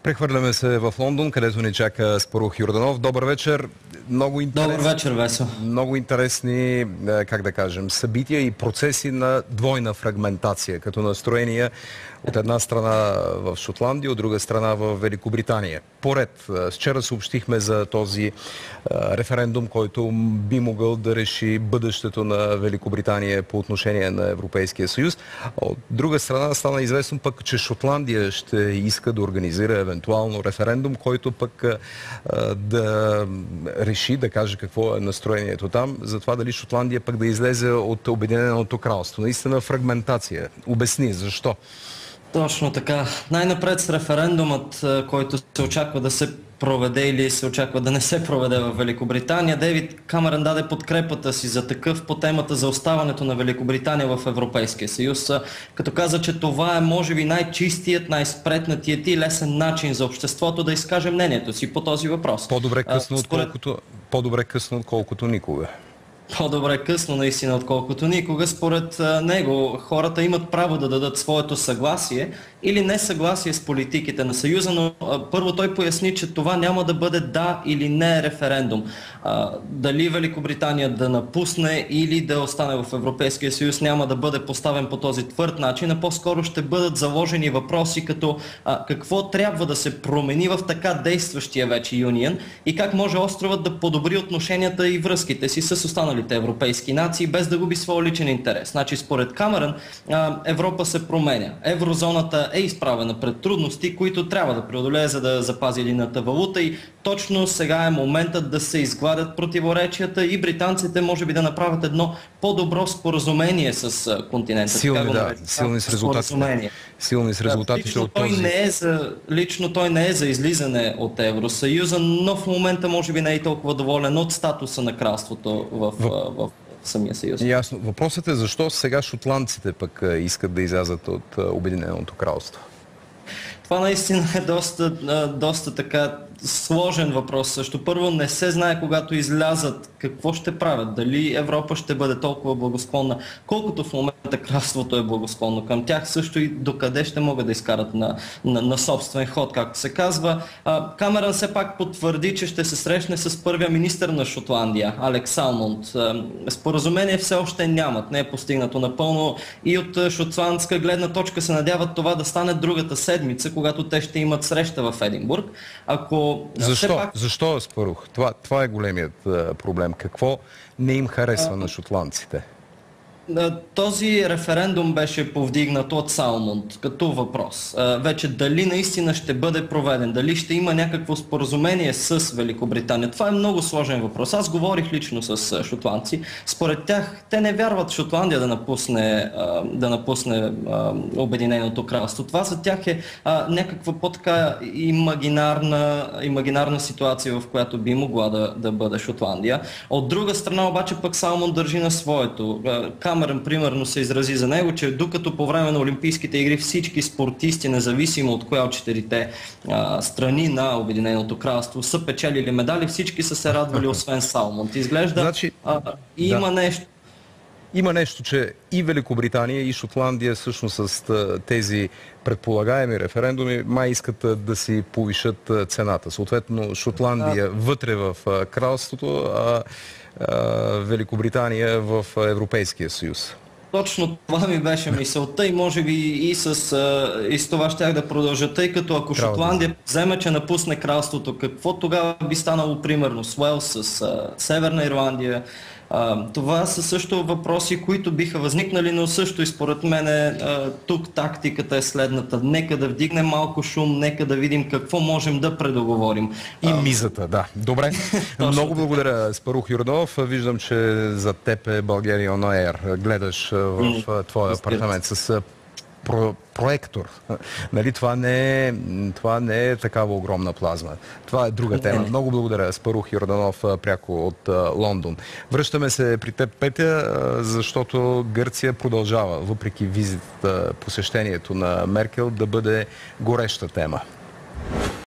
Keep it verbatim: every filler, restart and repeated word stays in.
Прехвърляме се в Лондон, където ни чака Спарух Йорданов. Добър вечер. Много интересни, Добър вечер, Весо. Много интересни, как да кажем, събития и процеси на двойна фрагментация, като настроения от една страна в Шотландия, от друга страна в Великобритания. Поред, вчера съобщихме за този референдум, който би могъл да реши бъдещето на Великобритания по отношение на Европейския съюз. От друга страна стана известно пък, че Шотландия ще иска да организира евентуално референдум, който пък да реши, да каже какво е настроението там, за това дали Шотландия пък да излезе от Обединеното кралство. Наистина фрагментация. Обясни защо. Точно така. Най-напред с референдумът, който се очаква да се проведе или се очаква да не се проведе в Великобритания. Дейвид Камерън даде подкрепата си за такъв по темата за оставането на Великобритания в Европейския съюз, като каза, че това е може би най-чистият, най-спретнатият и лесен начин за обществото да изкаже мнението си по този въпрос. По-добре късно, Според... отколкото, по-добре късно, отколкото никога. По-добре късно наистина, отколкото никога. Според него хората имат право да дадат своето съгласие или несъгласие с политиките на Съюза, но първо той поясни, че това няма да бъде да или не референдум. А, дали Великобритания да напусне или да остане в Европейския съюз няма да бъде поставен по този твърд начин, а по-скоро ще бъдат заложени въпроси като а, какво трябва да се промени в така действащия вече юнион и как може островът да подобри отношенията и връзките си с останалите европейски нации, без да губи своя личен интерес. Значи, според Камерън, Европа се променя. Еврозоната е изправена пред трудности, които трябва да преодолее, за да запази единната валута и точно сега е моментът да се изгладят противоречията и британците може би да направят едно по-добро споразумение с континента. Силни, да, силни с резултатите. Силни с резултатите лично, от той този... не е за, лично той не е за излизане от Евросъюза, но в момента може би не е толкова доволен от статуса на кралството в, в... в самия съюз. Ясно. Въпросът е защо сега шотландците пък искат да излязат от Обединеното кралство? Това наистина е доста, доста така сложен въпрос също. Първо, не се знае когато излязат какво ще правят. Дали Европа ще бъде толкова благосклонна, колкото в момента кралството е благосклонно към тях, също и докъде ще могат да изкарат на, на, на собствен ход, както се казва. Камерън все пак потвърди, че ще се срещне с първия министър на Шотландия, Алекс Салмонд. Споразумение все още нямат, не е постигнато напълно и от шотландска гледна точка се надяват това да стане другата седмица, когато те ще имат среща в Единбург. Ако Защо? пак... Защо, Спарух? Това, това е големият uh, проблем. Какво не им харесва а... на шотландците? Този референдум беше повдигнат от Салмонд като въпрос. Вече дали наистина ще бъде проведен, дали ще има някакво споразумение с Великобритания. Това е много сложен въпрос. Аз говорих лично с шотландци. Според тях те не вярват Шотландия да напусне, да напусне Обединеното кралство. Това за тях е някаква по-така имагинарна, имагинарна ситуация, в която би могла да, да бъде Шотландия. От друга страна обаче пък Салмонд държи на своето. Камерън примерно се изрази за него, че докато по време на Олимпийските игри всички спортисти, независимо от коя от четирите а, страни на Обединеното кралство, са печелили медали, всички са се радвали, освен Салмонд. Изглежда, значи, а, и да. има нещо. Има нещо, че и Великобритания, и Шотландия всъщност с тези предполагаеми референдуми май искат да си повишат цената. Съответно Шотландия вътре в кралството, а Великобритания в Европейския съюз. Точно това ми беше мисълта и може би и с, и с това щях да продължа, тъй като ако Трябва Шотландия да вземе, че напусне кралството, какво тогава би станало примерно с Уелс, с а, Северна Ирландия? А, това са също въпроси, които биха възникнали, но също и според мен а, тук тактиката е следната. Нека да вдигнем малко шум, нека да видим какво можем да предоговорим. И а... мизата, да. Добре. Много благодаря, Спарух Йорданов. Виждам, че за теб е България On Air. Гледаш в в твоя апартамент с про, проектор. Нали, това, не е, това не е такава огромна плазма. Това е друга тема. Много благодаря, Спарух Йорданов, пряко от Лондон. Връщаме се при теб, Петя, защото Гърция продължава, въпреки визит, посещението на Меркел, да бъде гореща тема.